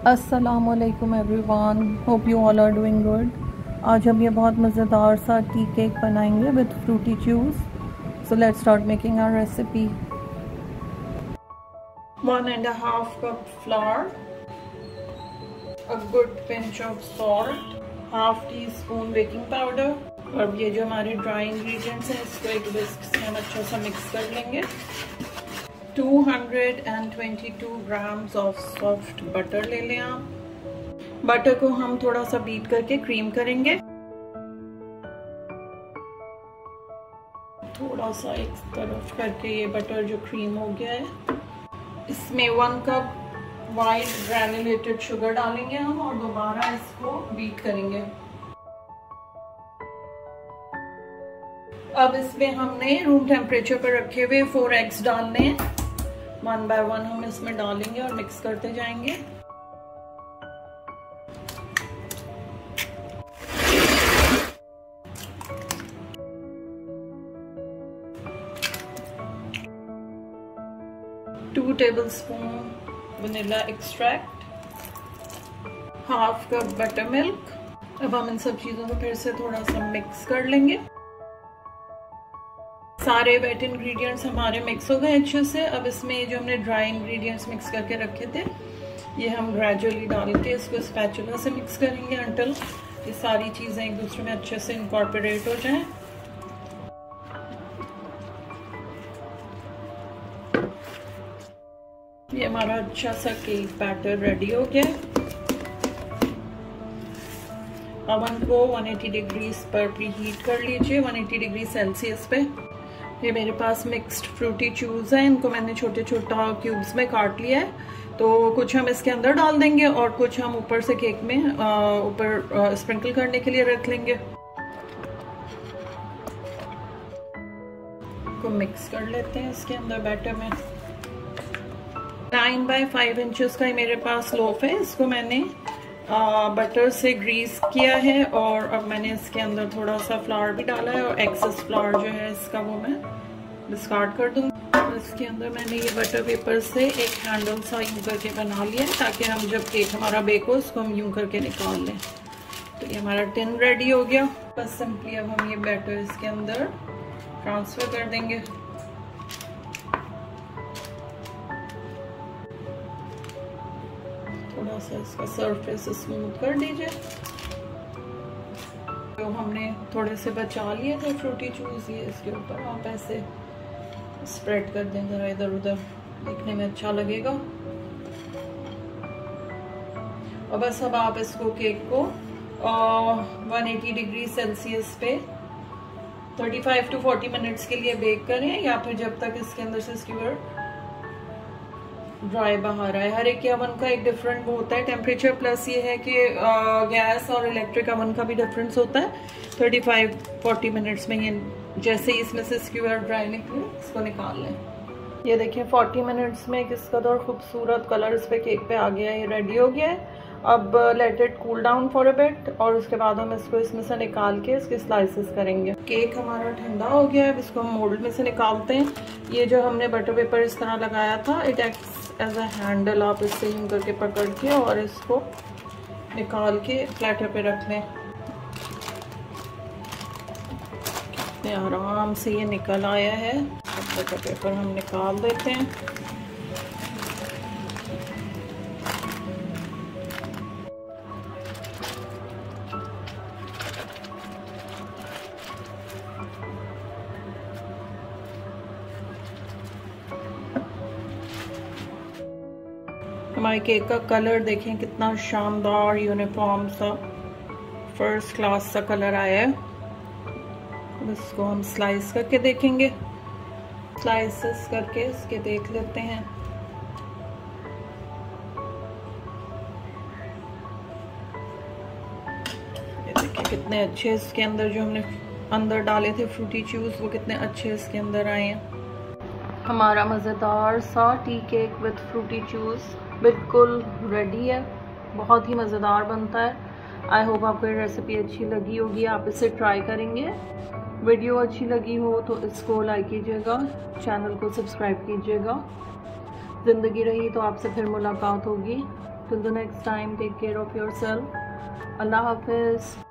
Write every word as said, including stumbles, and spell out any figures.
अस्सलामुअलैकुम everyone, hope you all are doing good. आज हम ये बहुत मज़ेदार सा टी केक बनाएंगे with fruity chews. So let's start making our recipe. One and half cup flour, a good pinch of salt, half teaspoon baking powder. और ये जो हमारे ड्राई इंग्रेडिएंट्स हैं इसको एक विस्क से हम अच्छा सा मिक्स कर लेंगे। Two hundred twenty two grams of soft butter ले लें आप। बटर को हम थोड़ा सा बीट करके क्रीम करेंगे। थोड़ा सा एक तरफ करके ये बटर जो क्रीम हो गया है, इसमें one cup white granulated sugar डालेंगे हम और दोबारा इसको बीट करेंगे। अब इसमें हमने रूम टेम्परेचर पर रखे हुए फोर एग्स डालने हैं। वन बाय वन हम इसमें डालेंगे और मिक्स करते जाएंगे। Two tablespoon vanilla extract, half cup buttermilk. अब हम इन सब चीजों को फिर से थोड़ा सा मिक्स कर लेंगे। सारे वेट इंग्रेडिएंट्स हमारे मिक्स हो गए अच्छे से। अब इसमें जो हमने ड्राई इंग्रेडिएंट्स मिक्स करके रखे थे ये हम ग्रेजुअली डाल के इसको स्पैचुला से मिक्स करेंगे अंटिल ये सारी चीज़ें एक दूसरे में अच्छे से इनकॉर्पोरेट हो जाएं। ये हमारा अच्छा सा केक बैटर रेडी हो गया। ओवन को वन एटी डिग्रीज पर प्री हीट कर लीजिए, वन एटी डिग्री सेल्सियस पे। ये मेरे पास मिक्स्ड फ्रूटी च्यूज़ है, इनको मैंने छोटे छोटा क्यूब्स में काट लिया है। तो कुछ हम इसके अंदर डाल देंगे और कुछ हम ऊपर से केक में ऊपर स्प्रिंकल करने के लिए रख लेंगे। को मिक्स कर लेते हैं इसके अंदर बैटर में। नाइन बाय फाइव इंचेस का ही मेरे पास लोफ है, इसको मैंने आ, बटर से ग्रीस किया है और अब मैंने इसके अंदर थोड़ा सा फ्लावर भी डाला है और एक्सेस फ्लावर जो है इसका वो मैं डिस्कार्ड कर दूँगी। इसके अंदर मैंने ये बटर पेपर से एक हैंडल सा यूँ करके बना लिया है ताकि हम जब केक हमारा बेक हो उसको हम यूँ करके निकाल लें। तो ये हमारा टिन रेडी हो गया। बस सिंपली अब हम ये बैटर इसके अंदर ट्रांसफ़र कर देंगे। थोड़ा सा इसका सरफेस स्मूथ कर दीजिए। तो हमने थोड़े से बचा लिए थे फ्रूटी च्यूज़, ये इसके ऊपर आप ऐसे स्प्रेड कर दें जरा इधर उधर, देखने में अच्छा लगेगा। और बस अब आप इसको केक को वन एटी डिग्री सेल्सियस पे thirty five to forty minutes के लिए बेक करें या फिर जब तक इसके अंदर से स्क्यूअर ड्राई बाहर आए। हर एक ओवन का एक डिफरेंट वो होता है टेम्परेचर, प्लस ये है कि गैस और इलेक्ट्रिक ओवन का भी डिफरेंस होता है। थर्टी फाइव फोर्टी मिनट्स में ये जैसे ही इसमें से स्क्यूअर ड्राई निकले इसको निकाल लें। ये देखिए फोर्टी मिनट्स में किस कदर खूबसूरत कलर इस पे केक पे आ गया है, ये रेडी हो गया है। अब let it cool down for a bit और उसके बाद हम इसको इसमें से निकाल के इसके स्लाइसेस करेंगे। केक हमारा ठंडा हो गया है, इसको हम मोल्ड में से निकालते हैं। ये जो हमने बटर पेपर इस तरह लगाया था, it acts as a handle, आप इससे यूं करके पकड़ के और इसको निकाल के प्लेटर पे रख लें। कितने आराम से ये निकल आया है। बटर पेपर हम निकाल देते हैं। हमारे केक का कलर देखें कितना शानदार यूनिफॉर्म सा फर्स्ट क्लास सा कलर आया है। अब इसको हम स्लाइस करके देखेंगे, स्लाइसेस करके इसके देख लेते हैं। ये देखिए कितने अच्छे इसके अंदर जो हमने अंदर डाले थे फ्रूटी च्यूज़ वो कितने अच्छे इसके अंदर आए हैं। हमारा मज़ेदार सा tea cake with fruity chews बिल्कुल रेडी है, बहुत ही मज़ेदार बनता है। आई होप आपको ये रेसिपी अच्छी लगी होगी, आप इसे ट्राई करेंगे। वीडियो अच्छी लगी हो तो इसको लाइक कीजिएगा, चैनल को सब्सक्राइब कीजिएगा। ज़िंदगी रही तो आपसे फिर मुलाकात होगी। Till the next time, take care of yourself. अल्लाह हाफिज़।